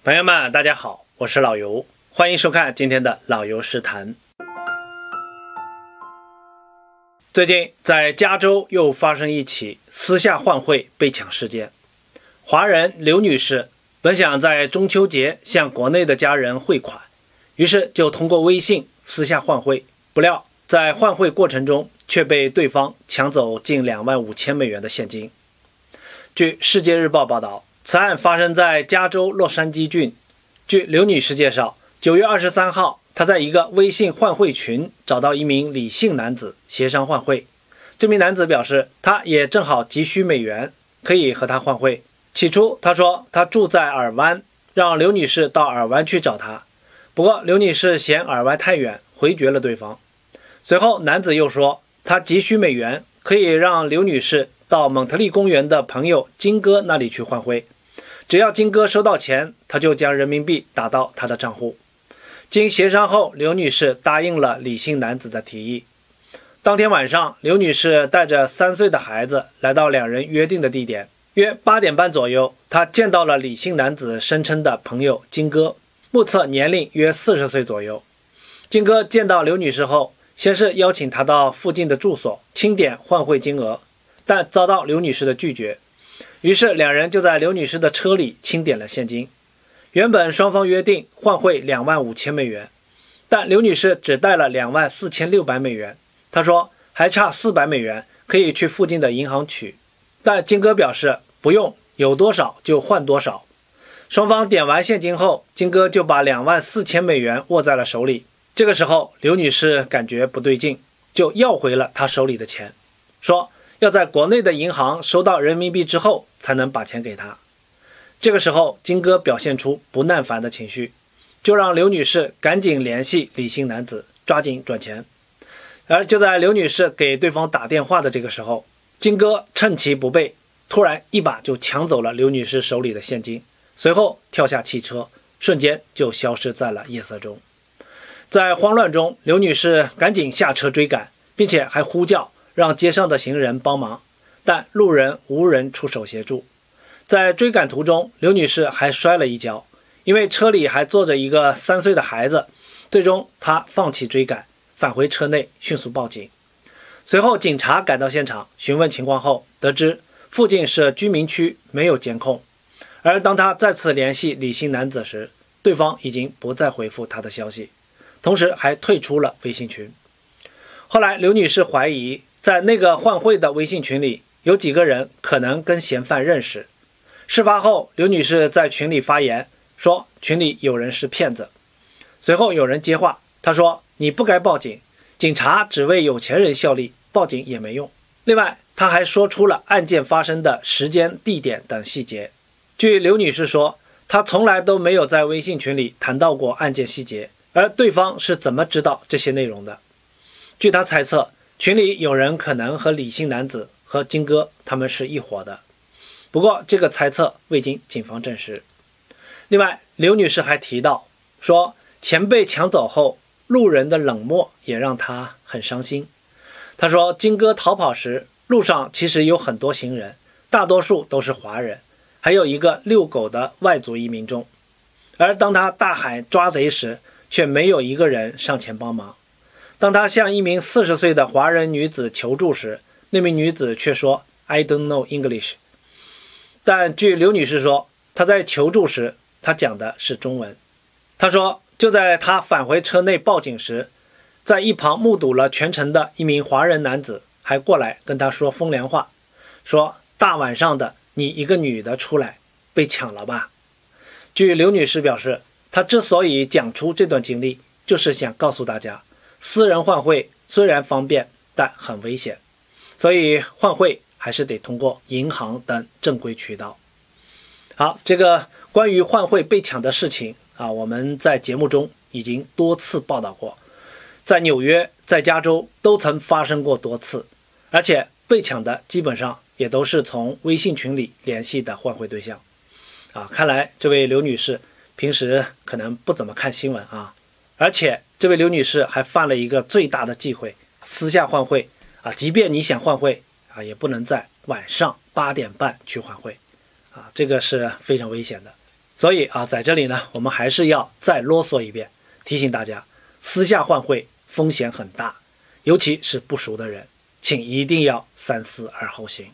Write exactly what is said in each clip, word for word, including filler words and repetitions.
朋友们，大家好，我是老游，欢迎收看今天的老游实谈。最近在加州又发生一起私下换汇被抢事件。华人刘女士本想在中秋节向国内的家人汇款，于是就通过微信私下换汇，不料在换汇过程中却被对方抢走近两万五千美元的现金。据世界日报报道，此案发生在加州洛杉矶郡。据刘女士介绍，九月二十三号，她在一个微信换汇群找到一名李姓男子协商换汇。这名男子表示，他也正好急需美元，可以和他换汇。起初，他说他住在尔湾，让刘女士到尔湾去找他。不过，刘女士嫌尔湾太远，回绝了对方。随后，男子又说他急需美元，可以让刘女士到蒙特利公园的朋友金哥那里去换汇。只要金哥收到钱，他就将人民币打到他的账户。经协商后，刘女士答应了李姓男子的提议。当天晚上，刘女士带着三岁的孩子来到两人约定的地点。约八点半左右，她见到了李姓男子声称的朋友金哥，目测年龄约四十岁左右。金哥见到刘女士后，先是邀请她到附近的住所清点换汇金额，但遭到刘女士的拒绝。于是两人就在刘女士的车里清点了现金。原本双方约定换汇两万五千美元，但刘女士只带了两万四千六百美元。她说还差四百美元，可以去附近的银行取。但金哥表示不用，有多少就换多少。双方点完现金后，金哥就把两万四千美元握在了手里。这个时候，刘女士感觉不对劲，就要回了他手里的钱，说要在国内的银行收到人民币之后才能把钱给他。这个时候，金哥表现出不耐烦的情绪，就让刘女士赶紧联系李姓男子，抓紧转钱。而就在刘女士给对方打电话的这个时候，金哥趁其不备，突然一把就抢走了刘女士手里的现金，随后跳下汽车，瞬间就消失在了夜色中。在慌乱中，刘女士赶紧下车追赶，并且还呼叫让街上的行人帮忙，但路人无人出手协助。在追赶途中，刘女士还摔了一跤，因为车里还坐着一个三岁的孩子，最终她放弃追赶，返回车内迅速报警。随后警察赶到现场询问情况后，得知附近是居民区，没有监控。而当他再次联系李姓男子时，对方已经不再回复他的消息，同时还退出了微信群。后来刘女士怀疑在那个换汇的微信群里有几个人可能跟嫌犯认识。事发后，刘女士在群里发言说群里有人是骗子。随后有人接话，她说你不该报警，警察只为有钱人效力，报警也没用。另外，她还说出了案件发生的时间、地点等细节。据刘女士说，她从来都没有在微信群里谈到过案件细节，而对方是怎么知道这些内容的？据她猜测，群里有人可能和李姓男子和金哥他们是一伙的。不过这个猜测未经警方证实。另外，刘女士还提到说，钱被抢走后，路人的冷漠也让她很伤心。她说金哥逃跑时，路上其实有很多行人，大多数都是华人，还有一个遛狗的外族移民中。而当他大喊抓贼时，却没有一个人上前帮忙。当他向一名四十岁的华人女子求助时，那名女子却说 I don't know English。 但据刘女士说，她在求助时，她讲的是中文。她说就在她返回车内报警时，在一旁目睹了全程的一名华人男子还过来跟她说风凉话，说大晚上的你一个女的出来，被抢了吧。据刘女士表示，她之所以讲出这段经历，就是想告诉大家，私人换汇虽然方便，但很危险，所以换汇还是得通过银行等正规渠道。好，这个关于换汇被抢的事情啊，我们在节目中已经多次报道过，在纽约、在加州都曾发生过多次，而且被抢的基本上也都是从微信群里联系的换汇对象。啊，看来这位刘女士平时可能不怎么看新闻啊，而且这位刘女士还犯了一个最大的忌讳，私下换汇啊，即便你想换汇啊，也不能在晚上八点半去换汇啊，这个是非常危险的。 所以啊，在这里呢，我们还是要再啰嗦一遍，提醒大家，私下换汇风险很大，尤其是不熟的人，请一定要三思而后行。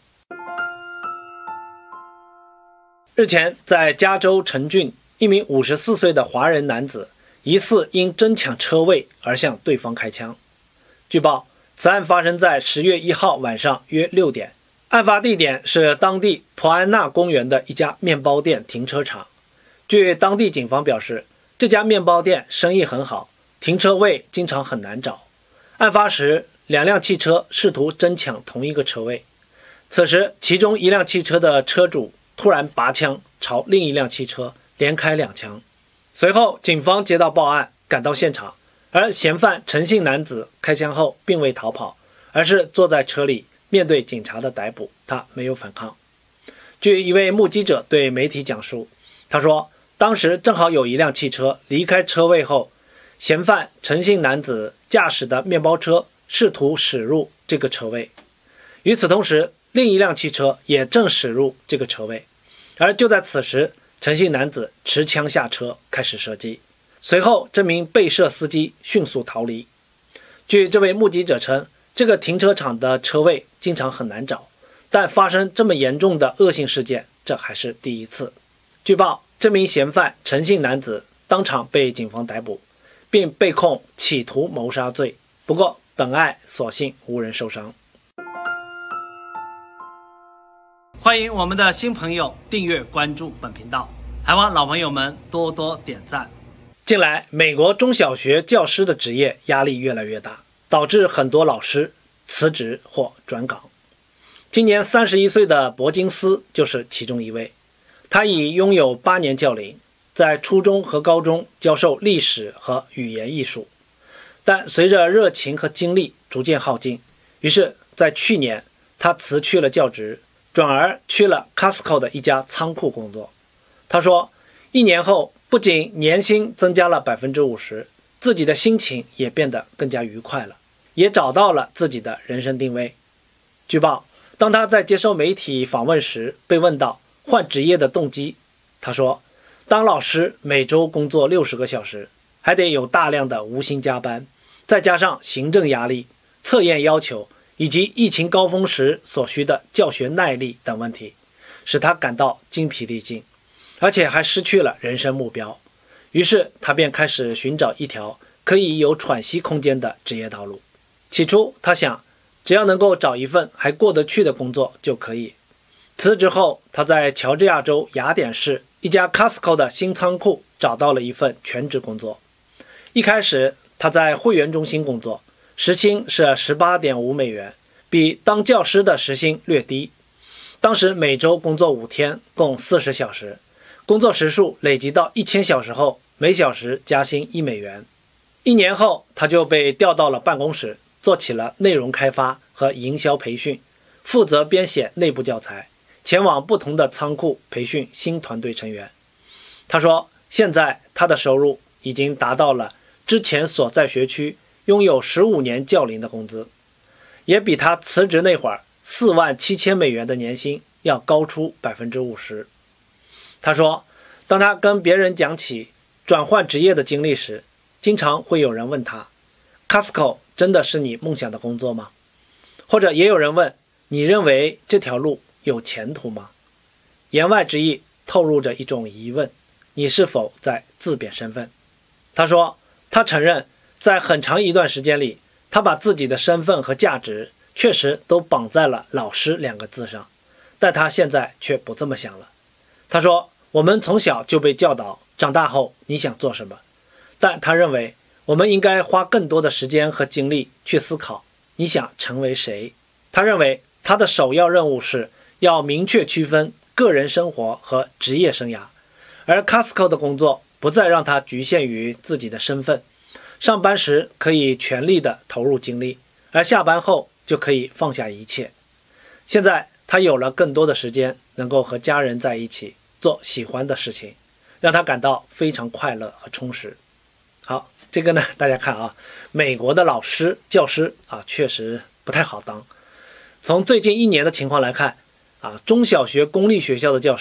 日前，在加州陈郡，一名五十四岁的华人男子疑似因争抢车位而向对方开枪。据报，此案发生在十月一号晚上约六点，案发地点是当地普安纳公园的一家面包店停车场。据当地警方表示，这家面包店生意很好，停车位经常很难找。案发时，两辆汽车试图争抢同一个车位，此时其中一辆汽车的车主突然拔枪朝另一辆汽车连开两枪。随后警方接到报案，赶到现场，而嫌犯陈姓男子开枪后并未逃跑，而是坐在车里面对警察的逮捕，他没有反抗。据一位目击者对媒体讲述，他说当时正好有一辆汽车离开车位后，嫌犯陈姓男子驾驶的面包车试图驶入这个车位，与此同时另一辆汽车也正驶入这个车位，而就在此时，陈姓男子持枪下车开始射击，随后这名被射司机迅速逃离。据这位目击者称，这个停车场的车位经常很难找，但发生这么严重的恶性事件，这还是第一次。据报，这名嫌犯陈姓男子当场被警方逮捕，并被控企图谋杀罪，不过本案所幸无人受伤。欢迎我们的新朋友订阅关注本频道，还望老朋友们多多点赞。近来，美国中小学教师的职业压力越来越大，导致很多老师辞职或转岗。今年三十一岁的伯金斯就是其中一位。他已拥有八年教龄，在初中和高中教授历史和语言艺术，但随着热情和精力逐渐耗尽，于是在去年他辞去了教职，转而去了 Costco 的一家仓库工作。他说，一年后不仅年薪增加了 百分之五十， 自己的心情也变得更加愉快了，也找到了自己的人生定位。据报，当他在接受媒体访问时被问到换职业的动机，他说，当老师每周工作六十个小时，还得有大量的无薪加班，再加上行政压力、测验要求以及疫情高峰时所需的教学耐力等问题，使他感到精疲力尽，而且还失去了人生目标。于是他便开始寻找一条可以有喘息空间的职业道路。起初他想，只要能够找一份还过得去的工作就可以。辞职后，他在乔治亚州雅典市一家 Costco 的新仓库找到了一份全职工作。一开始他在会员中心工作，时薪是 十八点五美元，比当教师的时薪略低。当时每周工作五天，共四十小时，工作时数累积到一千小时后，每小时加薪一美元。一年后，他就被调到了办公室，做起了内容开发和营销培训，负责编写内部教材，前往不同的仓库培训新团队成员。他说，现在他的收入已经达到了之前所在学区拥有十五年教龄的工资，也比他辞职那会儿四万七千美元的年薪要高出 百分之五十。 他说，当他跟别人讲起转换职业的经历时，经常会有人问他， Costco 真的是你梦想的工作吗？或者也有人问，你认为这条路有前途吗？言外之意透露着一种疑问，你是否在自贬身份？他说，他承认在很长一段时间里，他把自己的身份和价值确实都绑在了老师两个字上，但他现在却不这么想了。他说，我们从小就被教导长大后你想做什么，但他认为我们应该花更多的时间和精力去思考你想成为谁。他认为他的首要任务是要明确区分个人生活和职业生涯，而 Costco 的工作不再让他局限于自己的身份，上班时可以全力的投入精力，而下班后就可以放下一切。现在他有了更多的时间，能够和家人在一起做喜欢的事情，让他感到非常快乐和充实。好，这个呢，大家看啊，美国的老师教师啊，确实不太好当。从最近一年的情况来看啊，中小学公立学校的教师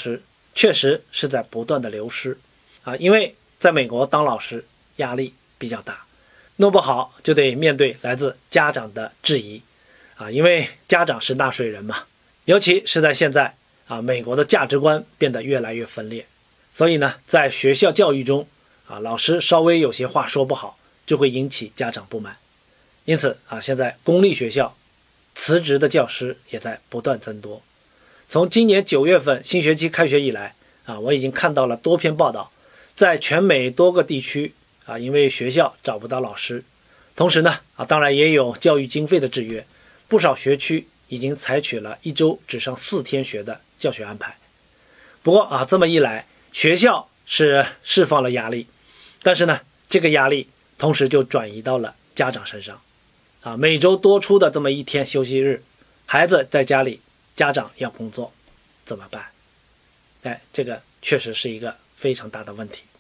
确实是在不断的流失啊，因为在美国当老师压力比较大，弄不好就得面对来自家长的质疑啊，因为家长是纳税人嘛，尤其是在现在啊，美国的价值观变得越来越分裂，所以呢，在学校教育中啊，老师稍微有些话说不好，就会引起家长不满。因此啊，现在公立学校辞职的教师也在不断增多。从今年九月份新学期开学以来啊，我已经看到了多篇报道，在全美多个地区啊，因为学校找不到老师，同时呢啊，当然也有教育经费的制约，不少学区已经采取了一周只上四天学的教学安排。不过啊，这么一来，学校是释放了压力，但是呢，这个压力同时就转移到了家长身上。啊，每周多出的这么一天休息日，孩子在家里，家长要工作，怎么办？哎，这个确实是一个非常大的问题。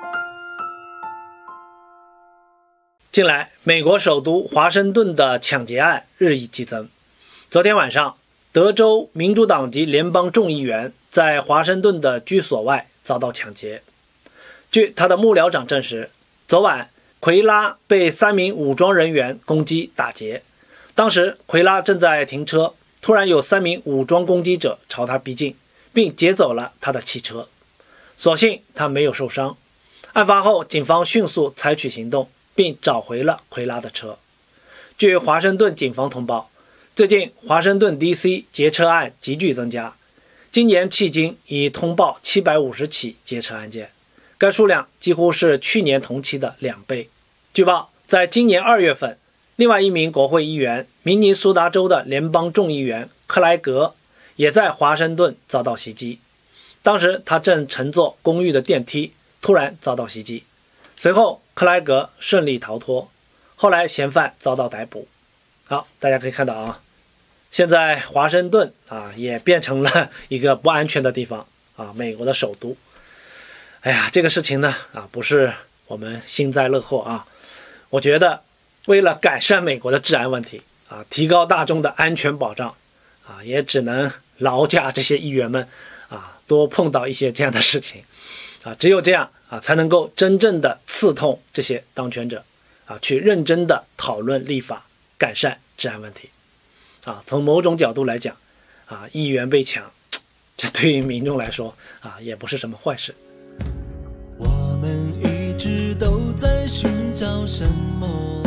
近来，美国首都华盛顿的抢劫案日益激增。昨天晚上，德州民主党籍联邦众议员在华盛顿的居所外遭到抢劫。据他的幕僚长证实，昨晚奎拉被三名武装人员攻击打劫，当时奎拉正在停车，突然有三名武装攻击者朝他逼近，并劫走了他的汽车。所幸他没有受伤。案发后，警方迅速采取行动，并找回了奎拉的车。据华盛顿警方通报，最近华盛顿 D C 劫车案急剧增加，今年迄今已通报七百五十起劫车案件，该数量几乎是去年同期的两倍。据报，在今年二月份，另外一名国会议员，明尼苏达州的联邦众议员克莱格也在华盛顿遭到袭击。当时他正乘坐公寓的电梯，突然遭到袭击，随后克莱格顺利逃脱，后来嫌犯遭到逮捕。好，大家可以看到啊，现在华盛顿啊也变成了一个不安全的地方啊，美国的首都。哎呀，这个事情呢啊，不是我们幸灾乐祸啊。我觉得为了改善美国的治安问题啊，提高大众的安全保障啊，也只能劳驾这些议员们啊，多碰到一些这样的事情啊，只有这样啊，才能够真正的刺痛这些当权者啊，去认真的讨论立法，改善治安问题啊。从某种角度来讲啊，议员被抢，这对于民众来说啊，也不是什么坏事。 我们一直都在寻找什么，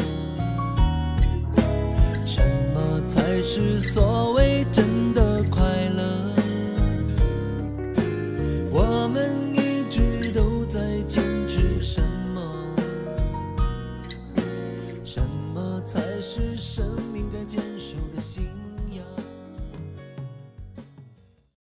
什么才是所谓真的快乐？我们一直都在坚持什么？什么才是生命该坚守的信念？